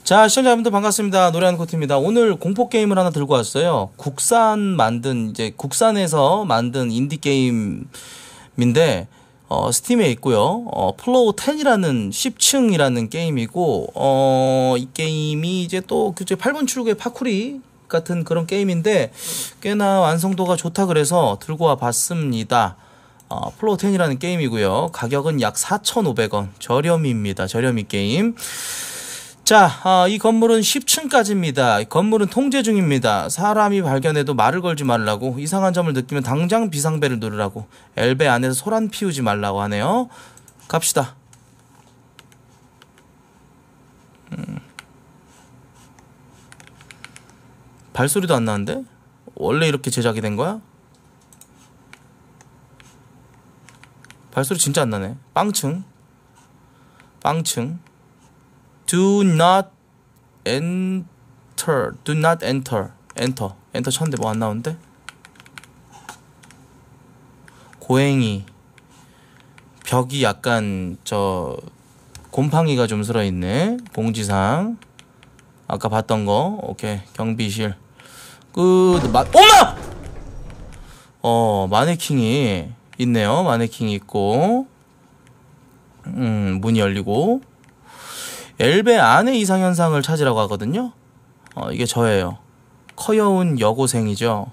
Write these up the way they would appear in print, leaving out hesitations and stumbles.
자, 시청자분들 반갑습니다. 노래하는 코트입니다. 오늘 공포 게임을 하나 들고 왔어요. 국산에서 만든 인디 게임인데, 스팀에 있고요. 플로우 10이라는 10층이라는 게임이고, 이 게임이 이제 또 8번 출구의 파쿠리 같은 그런 게임인데, 꽤나 완성도가 좋다 그래서 들고 와 봤습니다. 플로우 10이라는 게임이고요. 가격은 약 4,500원. 저렴입니다. 저렴이 게임. 자, 이 건물은 10층까지입니다. 건물은 통제 중입니다. 사람이 발견해도 말을 걸지 말라고, 이상한 점을 느끼면 당장 비상벨을 누르라고, 엘베 안에서 소란 피우지 말라고 하네요. 갑시다. 발소리도 안 나는데? 원래 이렇게 제작이 된 거야? 발소리 진짜 안 나네. 빵층. Do not enter. Do not enter. 엔터 쳤는데 뭐 안 나오는데? 고행이. 벽이 약간 곰팡이가 좀 슬어있네. 봉지상. 아까 봤던 거. 오케이. 경비실. 엄마! 마네킹이 있네요. 마네킹이 있고. 문이 열리고. 엘베 안의 이상현상을 찾으라고 하거든요. 이게 저예요. 커여운 여고생이죠.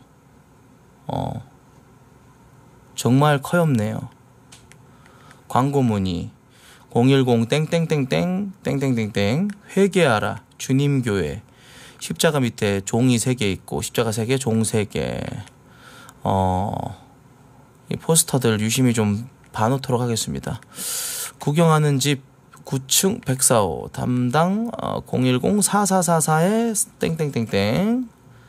정말 커엽네요. 광고문의 010 땡땡땡땡 땡땡땡땡 회개하라 주님교회. 십자가 밑에 종이 3개 있고, 십자가 3개, 종 3개. 이 포스터들 유심히 좀 봐놓도록 하겠습니다. 구경하는 집 9층 145 담당 010-4444에 땡땡땡땡.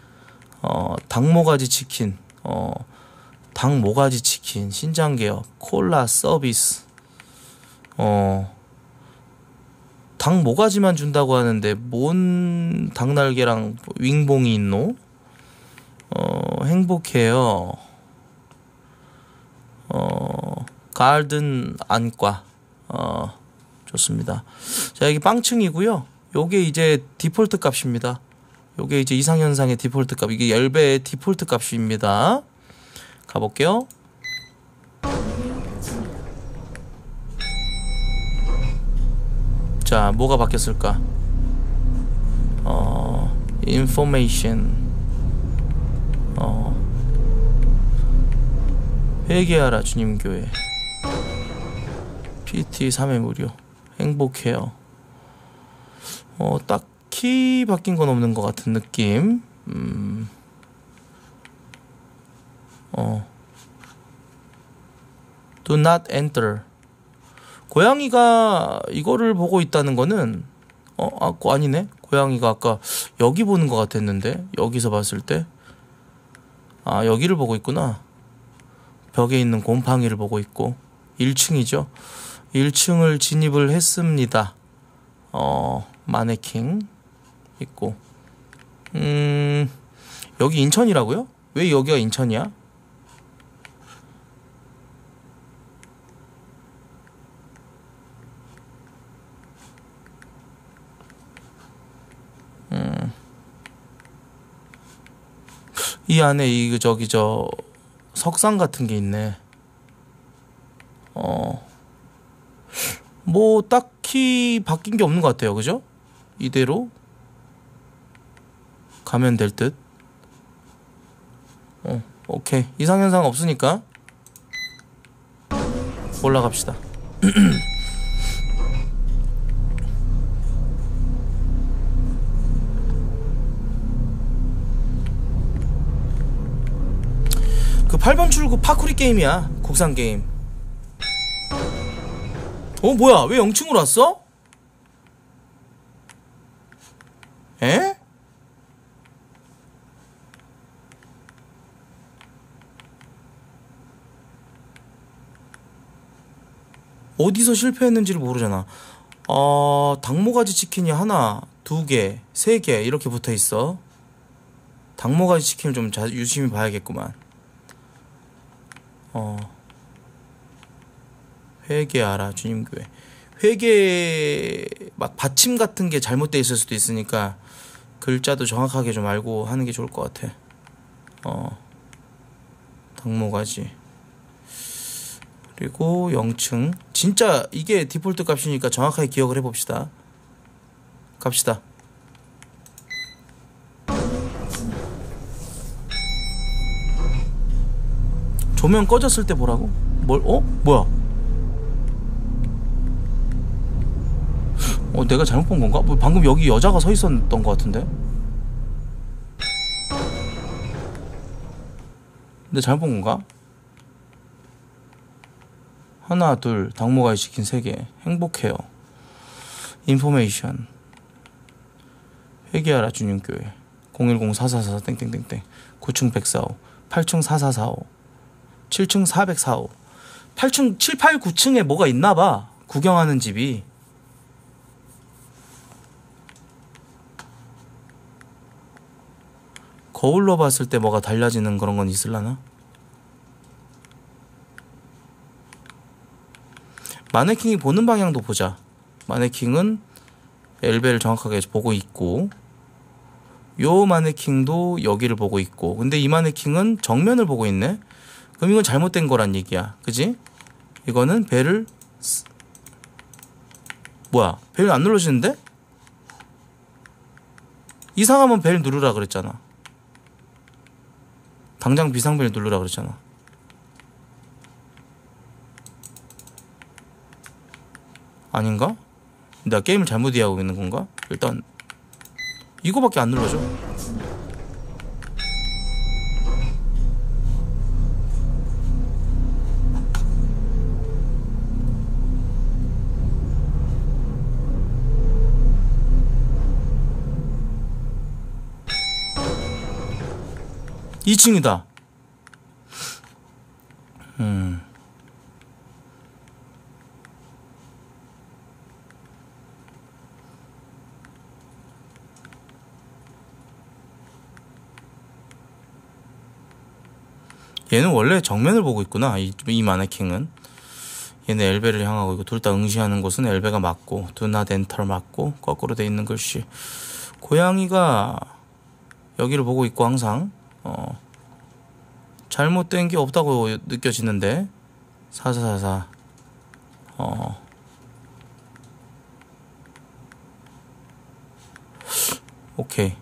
닭모가지 치킨, 닭모가지 치킨 신장개업 콜라 서비스. 닭모가지만 준다고 하는데 뭔 닭날개랑 윙봉이 있노? 행복해요. 가든 안과. 좋습니다. 자, 여기 빵층이고요. 요게 이제 디폴트 값입니다. 요게 이제 이상현상의 디폴트 값. 이게 열배의 디폴트 값입니다. 가볼게요. 자, 뭐가 바뀌었을까? information. 회개하라 주님교회. PT 3회 무료. 행복해요. 딱히 바뀐 건 없는 것 같은 느낌. Do not enter. 고양이가 이거를 보고 있다는 거는 아니네. 고양이가 아까 여기 보는 것 같았는데, 여기서 봤을 때 여기를 보고 있구나. 벽에 있는 곰팡이를 보고 있고. 1층이죠. 1층을 진입을 했습니다. 마네킹 있고. 여기 인천이라고요? 왜 여기가 인천이야? 이 안에 석상 같은 게 있네. 뭐 딱히 바뀐 게 없는 것 같아요. 그죠? 이대로 가면 될 듯. 오케이. 이상현상 없으니까 올라갑시다. 그 8번 출구 파쿠리 게임이야. 국산 게임. 뭐야? 왜 0층으로 왔어? 에? 어디서 실패했는지를 모르잖아. 닭모가지 치킨이 하나, 2개, 3개 이렇게 붙어있어. 닭모가지 치킨을 좀 유심히 봐야겠구만. 회개하라 주님교회. 회계 막 받침 같은 게 잘못돼 있을 수도 있으니까 글자도 정확하게 좀 알고 하는 게 좋을 것 같아. 당모가지. 그리고 0층. 진짜 이게 디폴트 값이니까 정확하게 기억을 해봅시다. 갑시다. 조명 꺼졌을 때 보라고? 뭐야? 내가 잘못 본 건가? 방금 여기 여자가 서 있었던 것 같은데? 근데 잘못 본 건가? 하나, 둘, 당모가이 치킨 3개. 행복해요. 인포메이션. 회계하라 준윤교회. 010-4444 땡땡땡땡. 9층 145. 8층 4445. 7층 445. 8층, 7, 8, 9층에 뭐가 있나봐. 구경하는 집이. 거울로 봤을 때 뭐가 달라지는 그런 건 있을라나? 마네킹이 보는 방향도 보자. 마네킹은 엘베를 정확하게 보고 있고, 요 마네킹도 여기를 보고 있고, 근데 이 마네킹은 정면을 보고 있네? 그럼 이건 잘못된 거란 얘기야. 그지? 이거는 벨을 뭐야? 벨 안 눌러지는데? 이상하면 벨 누르라 그랬잖아. 당장 비상벨 누르라 그랬잖아. 아닌가? 내가 게임을 잘못 이해하고 있는 건가? 일단 이거밖에 안 눌러져. 2층이다. 얘는 원래 정면을 보고 있구나. 이 마네킹은. 얘는 엘베를 향하고 있고, 둘 다 응시하는 곳은 엘베가 맞고, 두나 덴털 맞고, 거꾸로 돼 있는 글씨. 고양이가 여기를 보고 있고 항상 잘못된 게 없다고 느껴지는데. 4444. 오케이.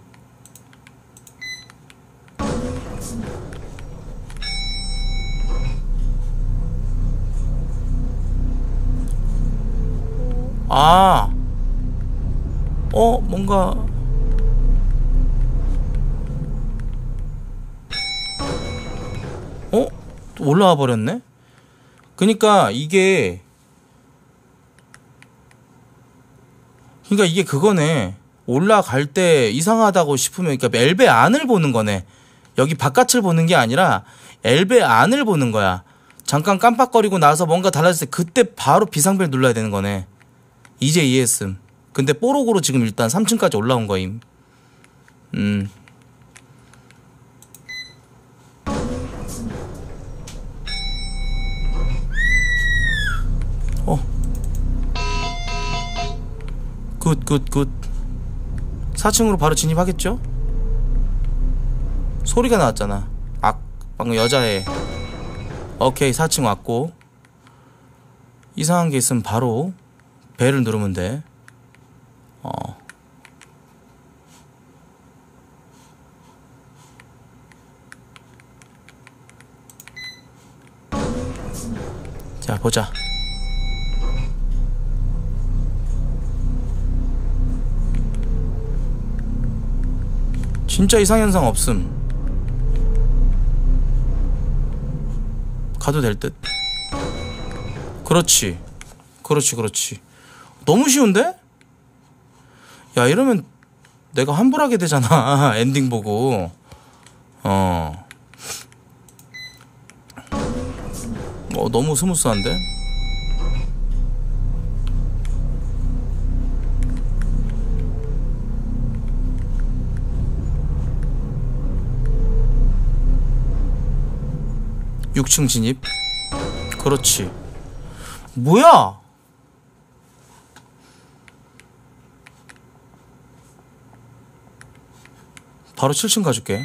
뭔가 또 올라와 버렸네? 그러니까 이게 그거네. 올라갈 때 이상하다고 싶으면, 그러니까 엘베 안을 보는 거네. 여기 바깥을 보는 게 아니라 엘베 안을 보는 거야. 잠깐 깜빡거리고 나서 뭔가 달라졌을 때 그때 바로 비상벨 눌러야 되는 거네. 이제 이해했음. 근데 뽀록으로 지금 일단 3층까지 올라온 거임. 굿. 4층으로 바로 진입하겠죠? 소리가 나왔잖아. 방금 여자애. 오케이, 4층 왔고. 이상한 게 있으면 바로 벨을 누르면 돼. 자, 보자. 진짜 이상현상 없음. 가도 될 듯. 그렇지. 너무 쉬운데? 야, 이러면 내가 환불하게 되잖아. 엔딩 보고. 너무 스무스한데? (6층) 진입. 그렇지. 뭐야? 바로 7층 가줄게.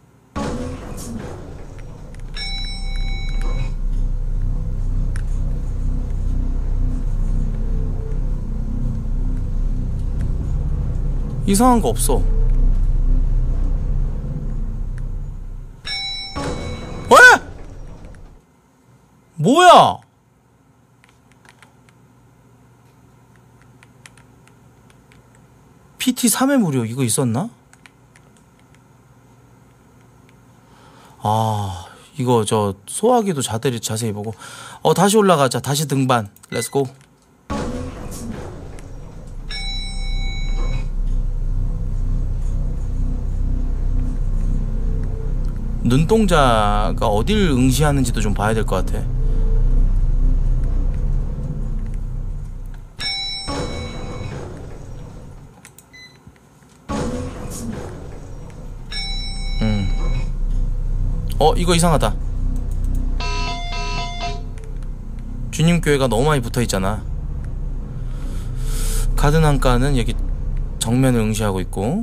이상한 거 없어. 왜? 뭐야? PT 3회 무료 이거 있었나? 아, 이거 저 소화기도 자세히 보고. 다시 올라가자. 다시 등반. 렛츠고. 눈동자가 어딜 응시하는지도 좀 봐야 될 것 같아. 이거 이상하다. 주님교회가 너무 많이 붙어있잖아. 가든한가는 여기 정면을 응시하고 있고.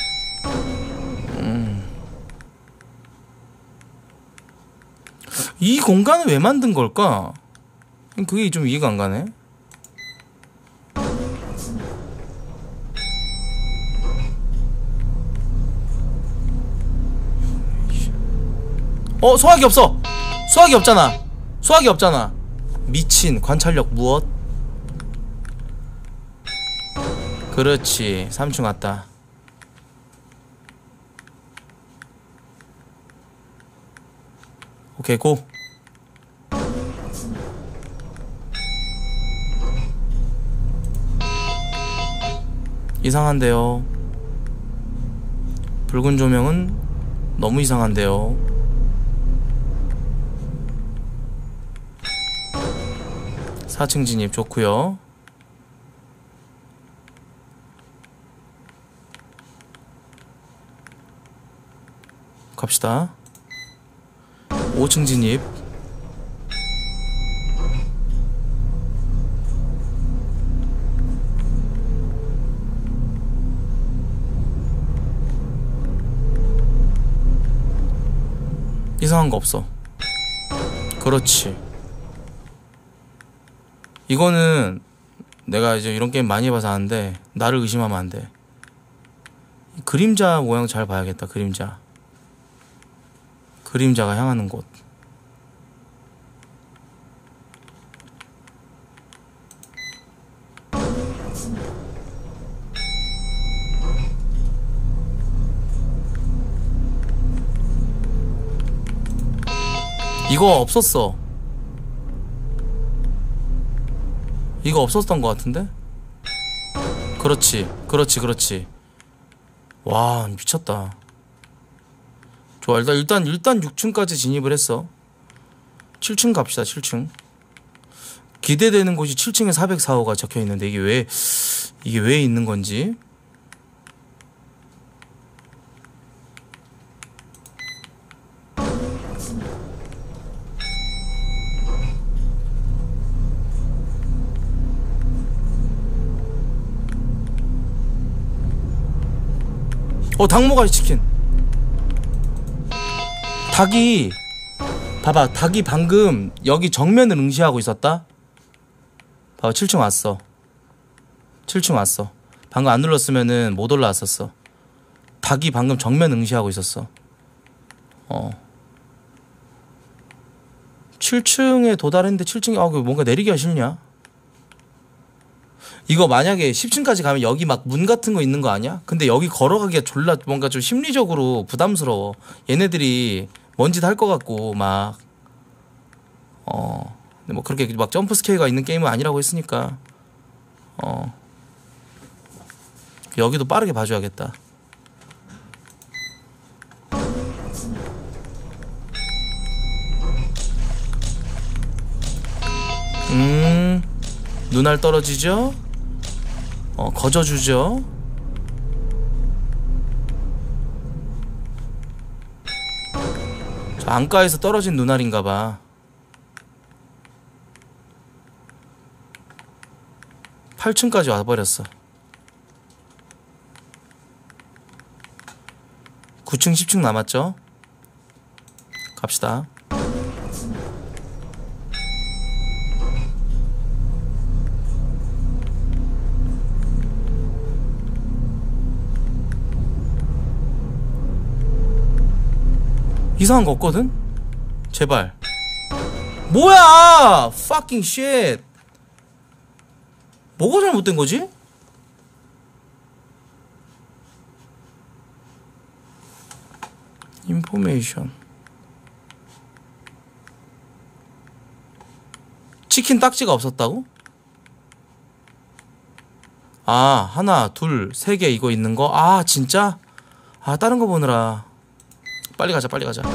이 공간을 왜 만든 걸까? 그게 좀 이해가 안 가네. 소화기 없어! 소화기 없잖아! 소화기 없잖아! 미친 관찰력 무엇? 그렇지. 3층 왔다. 오케이 고. 이상한데요. 붉은 조명은 너무 이상한데요. 4층 진입 좋구요. 갑시다. 5층 진입. 이상한 거 없어. 그렇지. 이거는 내가 이제 이런 게임 많이 해봐서 아는데 나를 의심하면 안 돼. 그림자 모양 잘 봐야겠다. 그림자가 향하는 곳. 이거 없었어. 이거 없었던 것 같은데? 그렇지. 와, 미쳤다. 좋아. 일단 6층까지 진입을 했어. 7층 갑시다. 7층. 기대되는 곳이 7층에 404호가 적혀있는데 이게 왜 있는 건지. 닭모가지 치킨. 봐봐. 닭이 방금 여기 정면을 응시하고 있었다. 봐봐. 7층 왔어. 방금 안 눌렀으면은 못 올라왔었어. 닭이 방금 정면 응시하고 있었어. 7층에 도달했는데 7층에 뭔가 내리기가 싫냐? 이거 만약에 10층까지 가면 여기 막 문 같은 거 있는 거 아니야? 근데 여기 걸어가기가 졸라 뭔가 좀 심리적으로 부담스러워. 얘네들이 뭔 짓 할 것 같고 막 근데 뭐 그렇게 막 점프 스케일가 있는 게임은 아니라고 했으니까 여기도 빠르게 봐줘야겠다. 눈알 떨어지죠? 거저주죠? 저 안가에서 떨어진 눈알인가봐. 8층까지 와버렸어. 9층 10층 남았죠. 갑시다. 이상한 거 없거든? 제발. 뭐야! fucking shit. 뭐가 잘못된 거지? 인포메이션. 치킨 딱지가 없었다고? 아, 하나, 둘, 세 개 이거 있는 거? 아, 진짜? 아, 다른 거 보느라. 빨리 가자, 빨리 가자.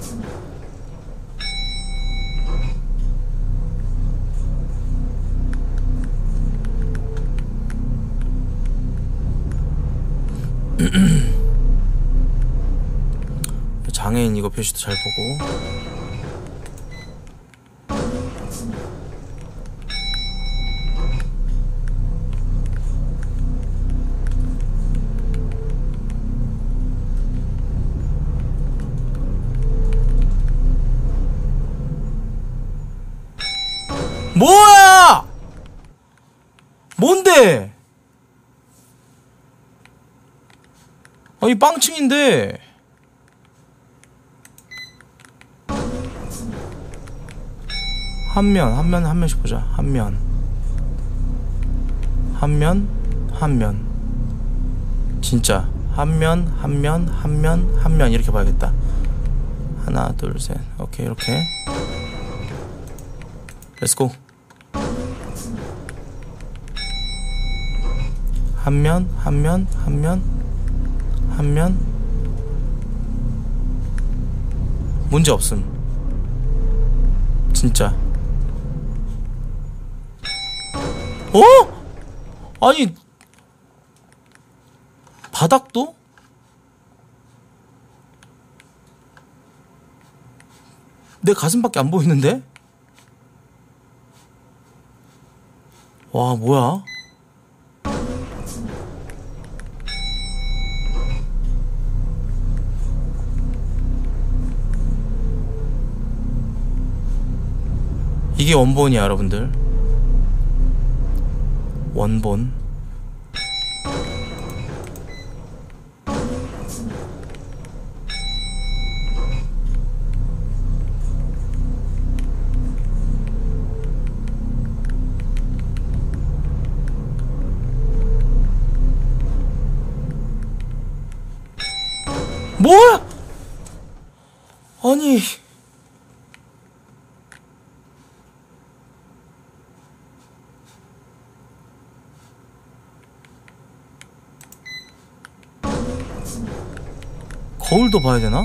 장애인 이거 표시도 잘 보고. 뭐야! 뭔데? 아니 빵층인데. 한 면씩 보자. 한 면. 진짜 한 면 이렇게 봐야겠다. 하나, 둘, 셋. 오케이, 이렇게. 렛츠고. 한 면. 문제 없음. 진짜. 어? 아니 바닥도? 내 가슴밖에 안 보이는데? 와, 뭐야? 이게 원본이야, 여러분들. 원본. 뭐야? 아니 거울도 봐야 되나?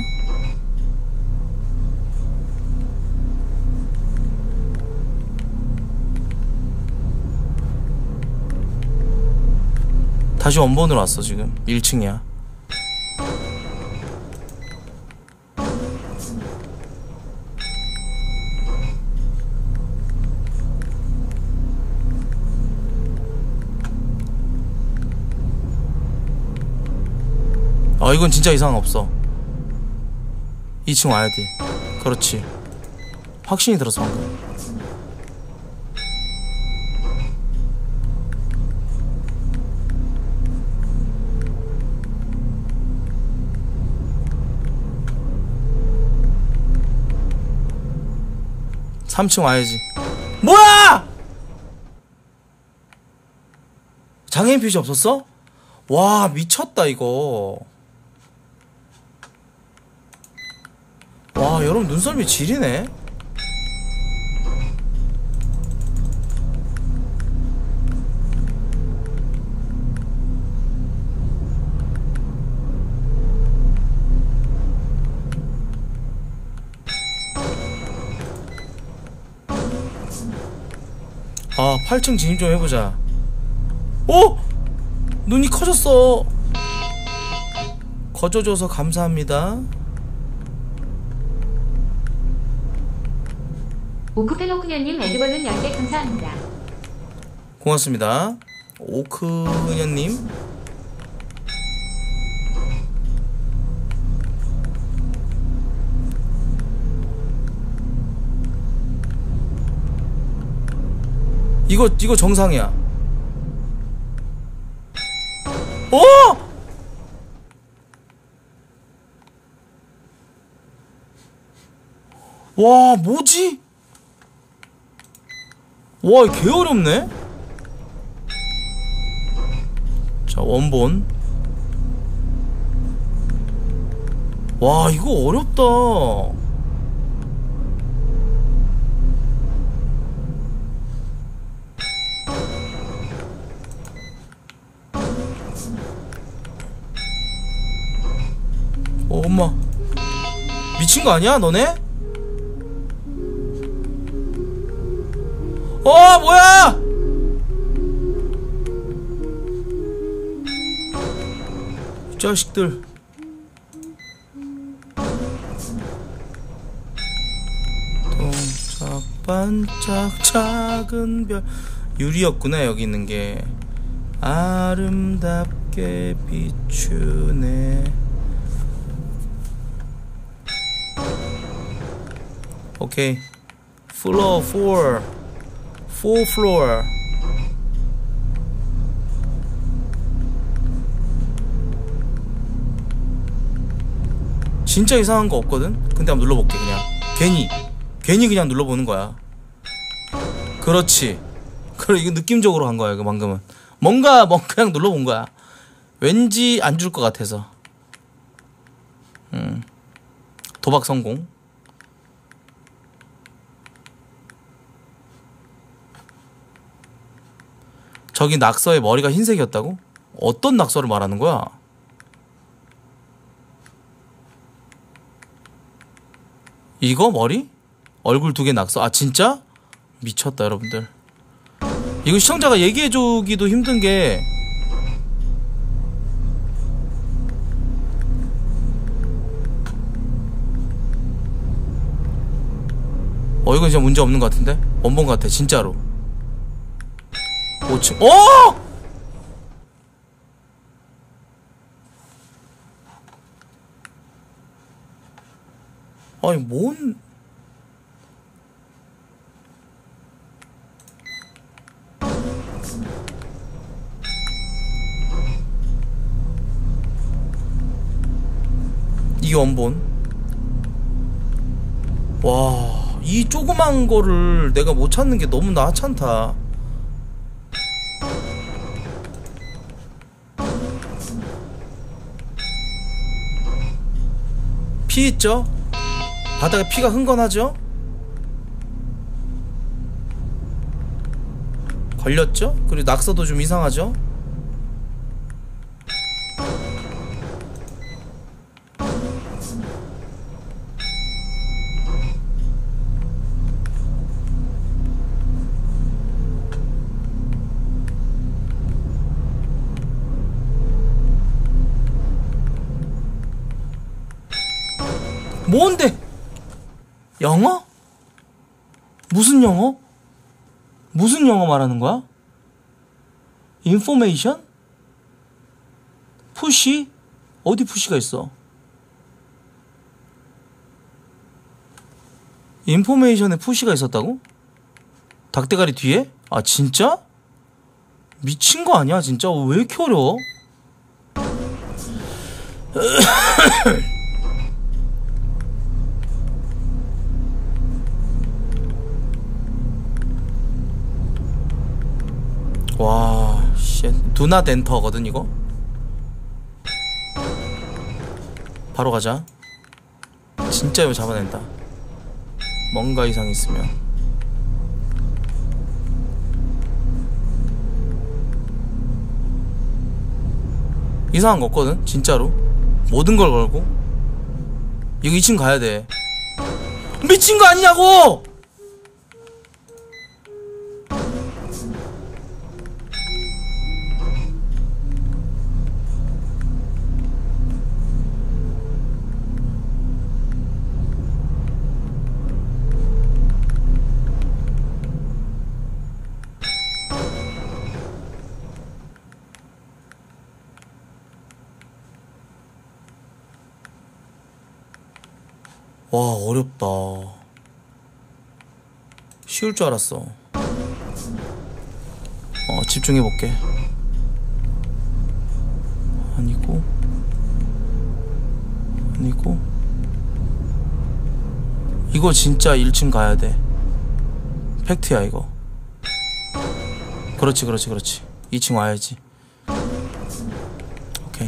다시 원본으로 왔어. 지금 1층이야. 이건 진짜 이상 없어. 2층 와야 돼. 그렇지. 확신이 들어서 방금. (3층) 와야지. 뭐야! 장애인 표시 없었어? 와, 미쳤다 이거. 와, 여러분 눈썰미 지리네. 아, 8층 진입 좀 해보자. 눈이 커졌어. 거저줘서 감사합니다. 오크펠로크녀님 에드벌룬 10개 감사합니다. 고맙습니다. 오크녀님. 이거 정상이야. 어! 와, 뭐지? 와, 개 어렵네? 자, 원본. 와, 이거 어렵다. 엄마. 미친 거 아니야, 너네? 뭐야! 이 자식들. 반짝 작은 별. 유리였구나, 여기 있는 게. 아름답게 비추네. 오케이. 플로어 4 플로어. 진짜 이상한 거 없거든? 근데 한번 눌러볼게. 그냥 괜히 그냥 눌러보는 거야. 그렇지. 그래, 이거 느낌적으로 한 거야. 이거 방금은 뭔가 그냥 눌러본 거야. 왠지 안 줄 것 같아서. 도박 성공. 저기 낙서의 머리가 흰색이었다고? 어떤 낙서를 말하는 거야? 이거 머리? 얼굴 2개 낙서. 아, 진짜? 미쳤다, 여러분들. 이거 시청자가 얘기해주기도 힘든 게, 이건 진짜 문제 없는 것 같은데? 원본 같아, 진짜로. 5층. 아니, 뭔. 이게 원본. 와, 이 조그만 거를 내가 못 찾는 게 너무 하찮다. 피 있죠? 바닥에 피가 흥건하죠? 걸렸죠? 그리고 낙서도 좀 이상하죠? 뭔데? 영어? 무슨 영어? 무슨 영어 말하는 거야? 인포메이션? 푸시? 어디 푸시가 있어? 인포메이션에 푸시가 있었다고? 닭대가리 뒤에? 아, 진짜? 미친 거 아니야, 진짜? 왜 이렇게 어려워? 와, 쉣. 두나 덴터거든, 이거? 바로 가자. 진짜 이거 잡아낸다. 뭔가 이상 있으면. 이상한 거 없거든, 진짜로. 모든 걸 걸고. 이거 2층 가야 돼. 미친 거 아니냐고! 와, 어렵다. 쉬울 줄 알았어. 집중해볼게. 아니고 이거 진짜 1층 가야돼. 팩트야 이거. 그렇지 2층 와야지. 오케이.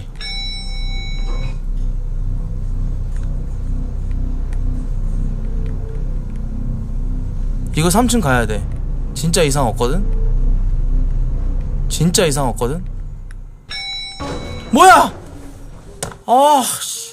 이거 3층 가야돼. 진짜 이상 없거든? 뭐야! 아, 씨.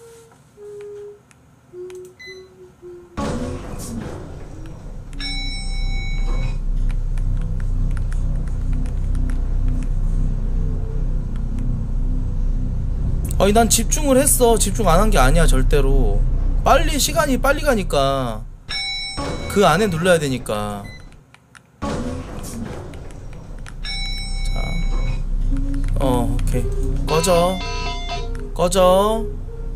아니, 난 집중을 했어. 집중 안 한 게 아니야, 절대로. 시간이 빨리 가니까. 그 안에 눌러야 되니까. 자. 오케이. 꺼져. 꺼져.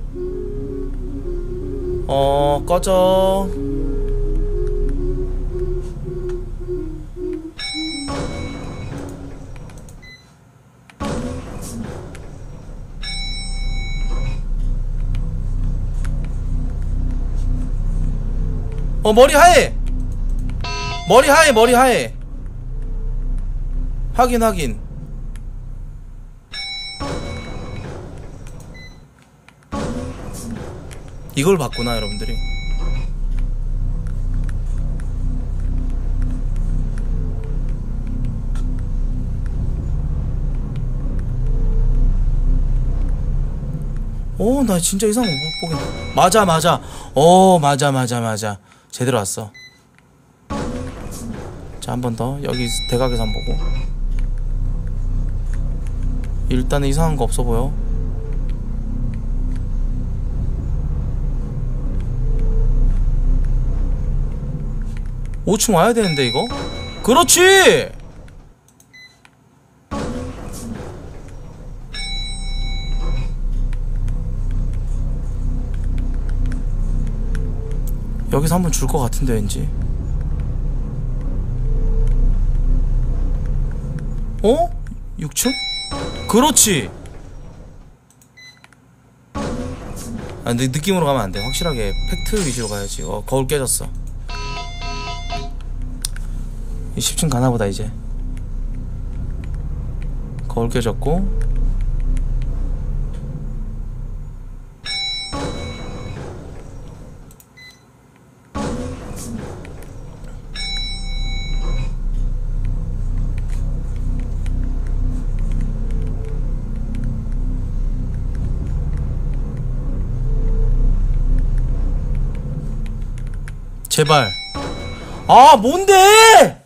머리 하얘. 머리 하얘. 확인. 이걸 봤구나, 여러분들이. 나 진짜 이상한 거 못 보겠네. 맞아. 맞아. 제대로 왔어. 자, 한 번 더. 여기 대각에서 한번 보고. 일단은 이상한 거 없어 보여. 오 층 와야 되는데, 이거? 그렇지! 여기서 한번 줄 것 같은데, 왠지. 6층? 그렇지! 아, 근데 느낌으로 가면 안 돼. 확실하게 팩트 위주로 가야지. 거울 깨졌어. 10층 가나보다, 이제. 거울 깨졌고. 제발. 아, 뭔데!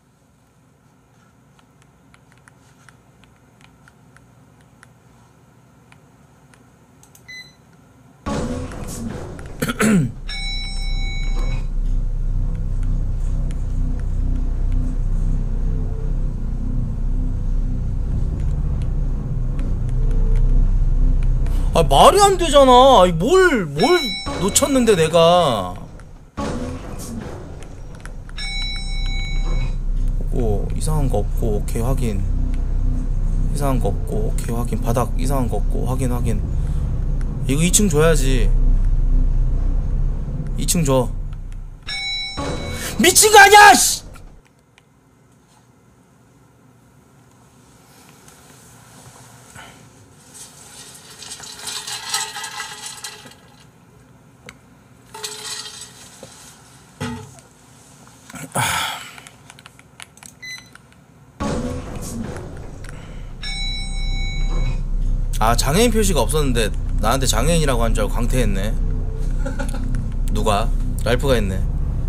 아, 말이 안 되잖아. 뭘 놓쳤는데, 내가. 이상한 거 없고, 오케이, 확인. 이상한 거 없고, 오케이, 확인. 바닥 이상한 거 없고, 확인. 이거 2층 줘야지. 2층 줘. 미친 거 아니야! 씨! 아, 장애인 표시가 없었는데 나한테 장애인이라고 한 줄 알고 광태했네. 누가? 랄프가 했네.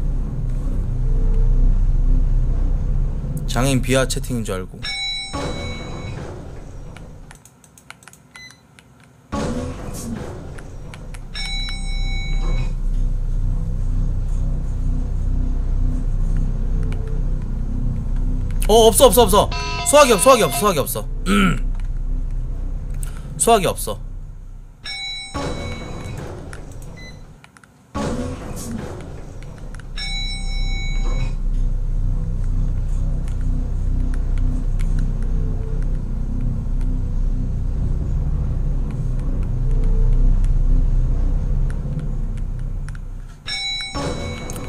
장애인 비하 채팅인 줄 알고. 없어. 수학이 없어. 수학이 없어.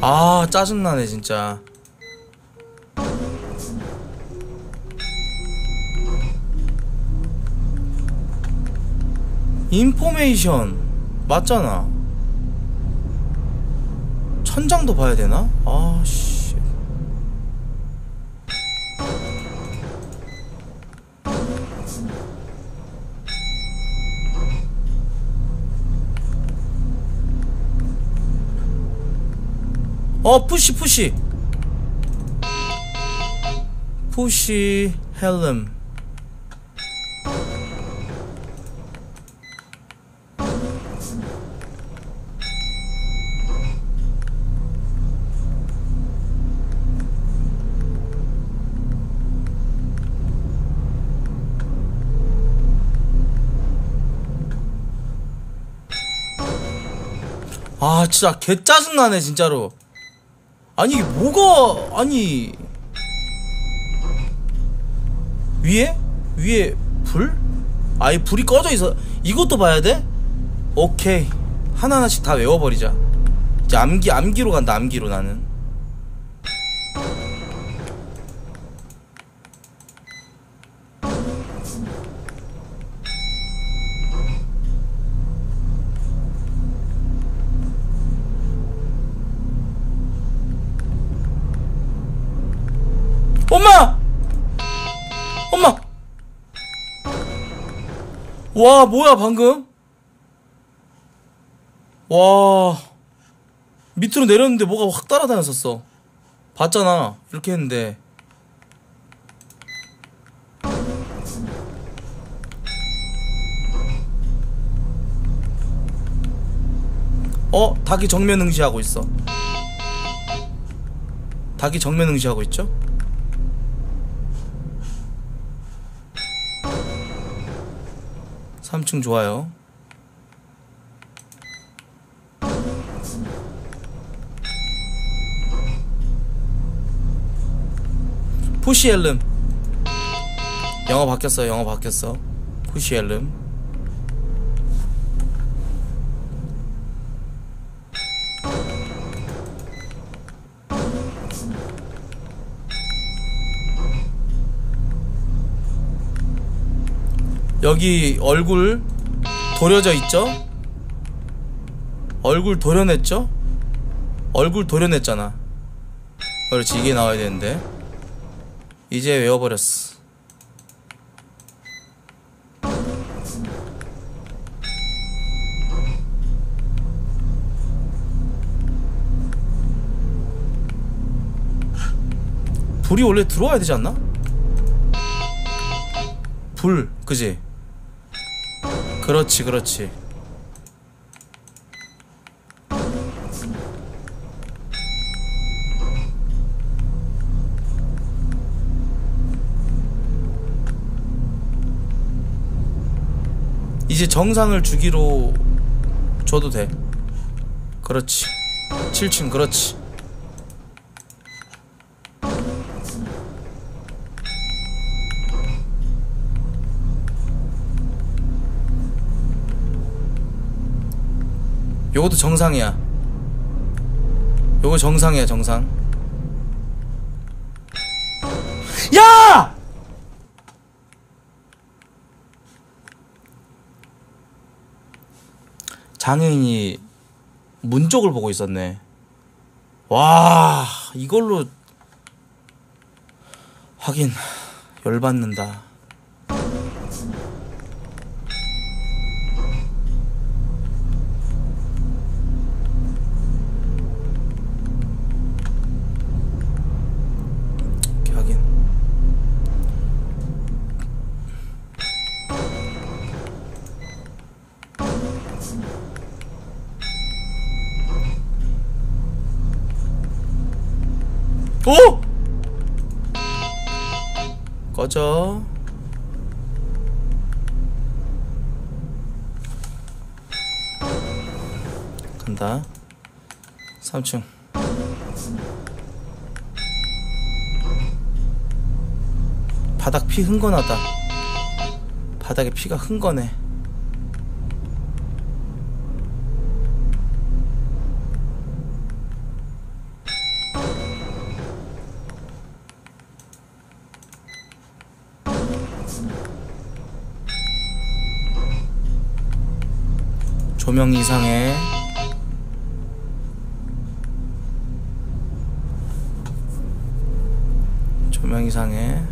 아 짜증나네 진짜. 인포메이션 맞잖아. 천장도 봐야 되나? 아씨. 푸시 헬름. 아 진짜 개 짜증나네 진짜로. 아니 이게 뭐가 아니 위에 불? 아예 불이 꺼져 있어. 이것도 봐야 돼? 오케이 하나하나씩 다 외워버리자. 이제 암기로 간다. 암기로 나는. 엄마! 와 뭐야 방금? 와 밑으로 내렸는데 뭐가 확 따라다녔었어. 봤잖아 이렇게 했는데. 닭이 정면 응시하고 있어. 닭이 정면 응시하고 있죠? (3층) 좋아요. 푸시 앨름. 영어 바뀌었어. 푸시 앨름. 여기 얼굴 도려져 있죠? 얼굴 도려냈죠? 얼굴 도려냈잖아. 그렇지 이게 나와야 되는데. 이제 외워버렸어. 불이 원래 들어와야 되지 않나? 불 그지? 그렇지. 이제 정상을 주기로 줘도 돼. 그렇지. 7층 그렇지. 요것도 정상이야. 요거 정상이야 정상. 야! 장애인이 문 쪽을 보고 있었네. 와 이걸로 하긴 열받는다. 오! 꺼져. 간다. 3층. 바닥 피 흥건하다. 바닥에 피가 흥건해. 조명 이상해. 조명 이상해.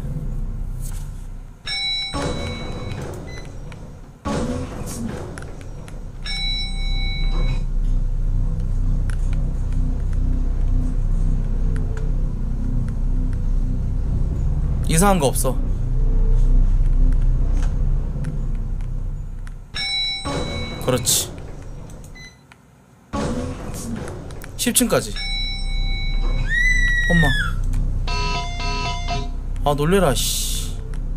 이상한 거 없어. 그렇지. 10층까지. 엄마. 아 놀래라 씨.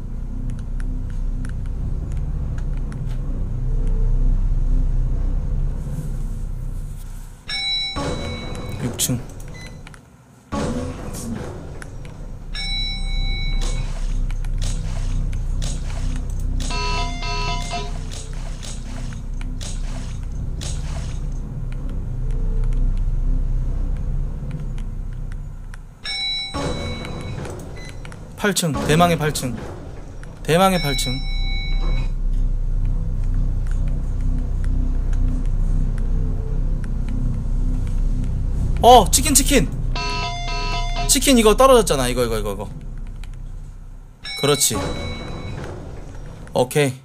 육 층. 팔 층. 대망의 8층. 대망의 8층. 치킨 이거 떨어졌잖아. 이거 그렇지. 오케이.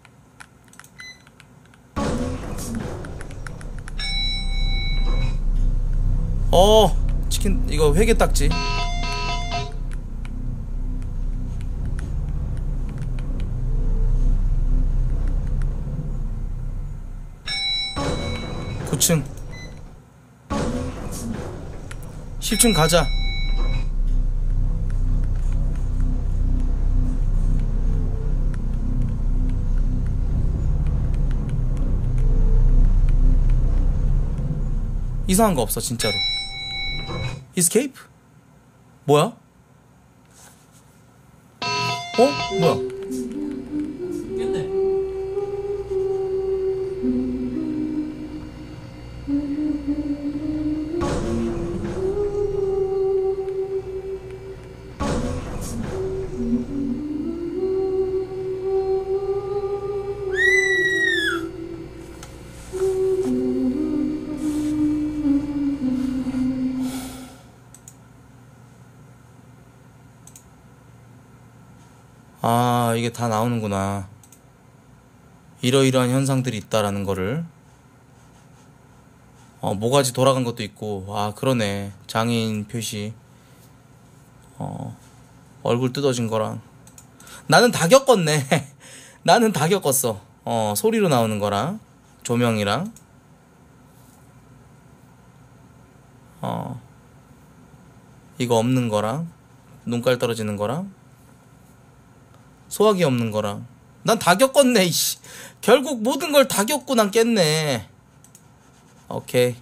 치킨 이거 회계 딱지. 층 10층 가자. 이상한 거 없어 진짜로. 이스케이프? 뭐야? 뭐야? 아, 이게 다 나오는구나. 이러이러한 현상들이 있다라는 거를. 모가지 돌아간 것도 있고. 아, 그러네. 장애인 표시. 얼굴 뜯어진 거랑. 나는 다 겪었네. 나는 다 겪었어. 소리로 나오는 거랑 조명이랑 이거 없는 거랑 눈깔 떨어지는 거랑 소화기 없는 거랑. 난 다 겪었네 이씨. 결국 모든 걸 다 겪고 난 깼네. 오케이.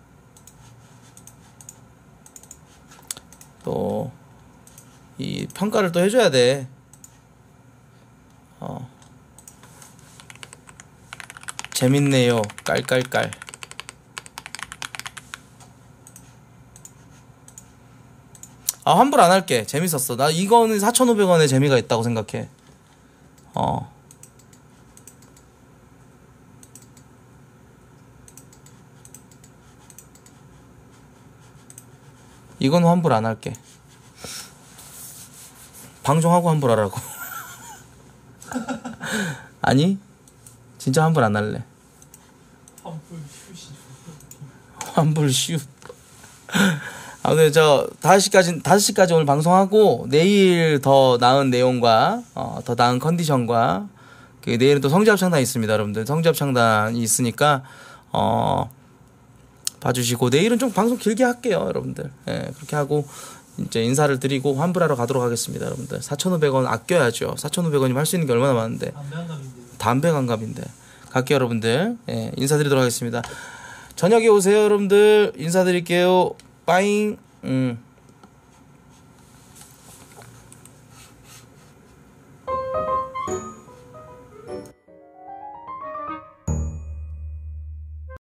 또 이 평가를 또 해줘야 돼. 재밌네요. 깔깔깔. 환불 안 할게. 재밌었어. 나 이거는 4,500원에 재미가 있다고 생각해. 이건 환불 안 할게. 방송하고 환불하라고. 아니 진짜 환불 안 할래. 환불 슈. 오늘 5시까지 오늘 방송하고 내일 더 나은 내용과 더 나은 컨디션과 내일은 또 성지합창단 있습니다. 여러분들 성지합창단이 있으니까 봐주시고 내일은 좀 방송 길게 할게요. 여러분들 그렇게 하고 이제 인사를 드리고 환불하러 가도록 하겠습니다. 여러분들 4,500원 아껴야죠. 4,500원이면 할 수 있는 게 얼마나 많은데. 담배 감갑인데 갈게요. 여러분들 인사드리도록 하겠습니다. 저녁에 오세요. 여러분들 인사드릴게요. 빠잉.